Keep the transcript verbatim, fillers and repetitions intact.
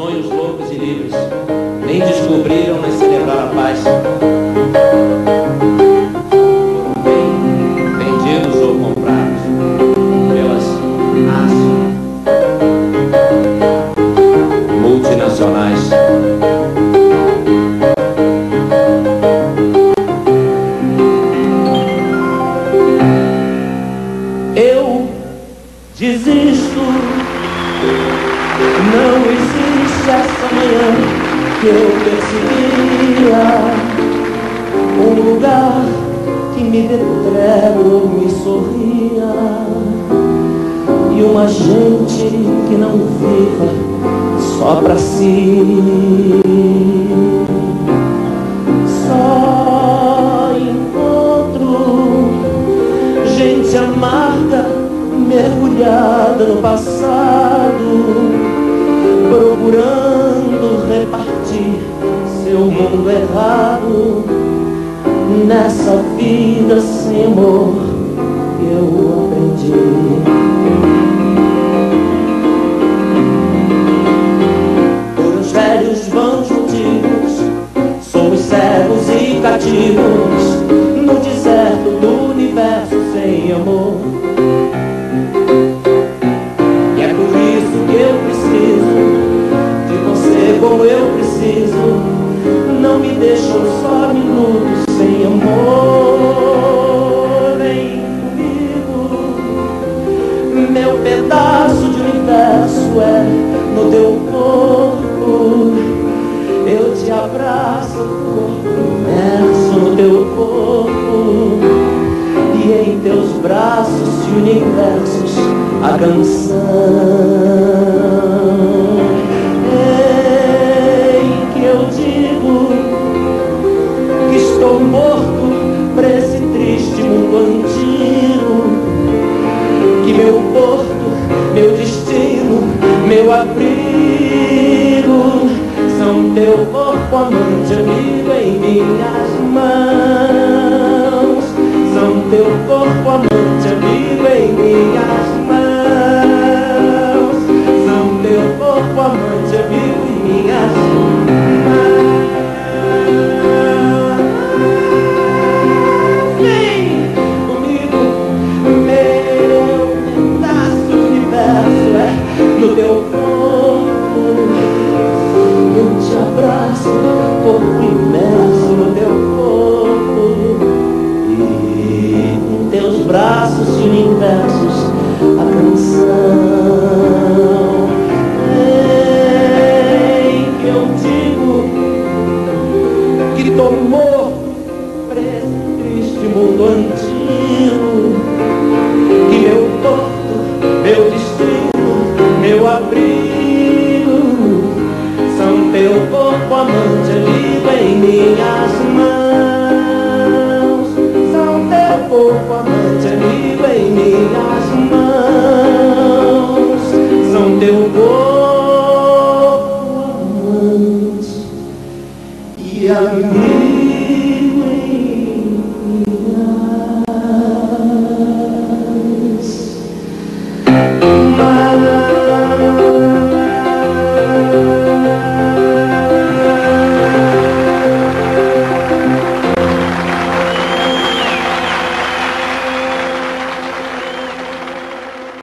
sonhos loucos e livres, nem descobriram nem celebrar a paz. Foram bem vendidos ou comprados pelas multinacionais. Eu desisto, não existe essa manhã que eu perseguia, um lugar que me dê trégua, me sorria, e uma gente que não viva só pra si. Só encontro gente amarga, mergulhada no passado, procurando repartir seu mundo errado. Nessa vida sem amor eu aprendi. Por os velhos vãos motivos somos cegos e cativos no deserto do universo sem amor. E é por isso que eu preciso de você como eu preciso. Não me deixam só minutos sem amor. Vem comigo, meu pedaço de universo é no teu corpo. Eu te abraço, corpo imerso no teu corpo, e em teus braços e universos a canção. Estou morto pra esse triste mundo antigo, que meu porto, meu destino, meu abrigo são teu corpo amante amigo em minhas mãos. São teu corpo amante amigo em minhas mãos. São teu corpo amante amigo em minhas mãos. No teu corpo, eu te abraço, corpo imerso no teu corpo, e em teus braços e universos a canção. Em que eu digo que tô morto pra esse triste mundo antigo, que meu porto, meu destino, meu abrigo são teu corpo amante amigo em minhas mãos. São teu corpo amante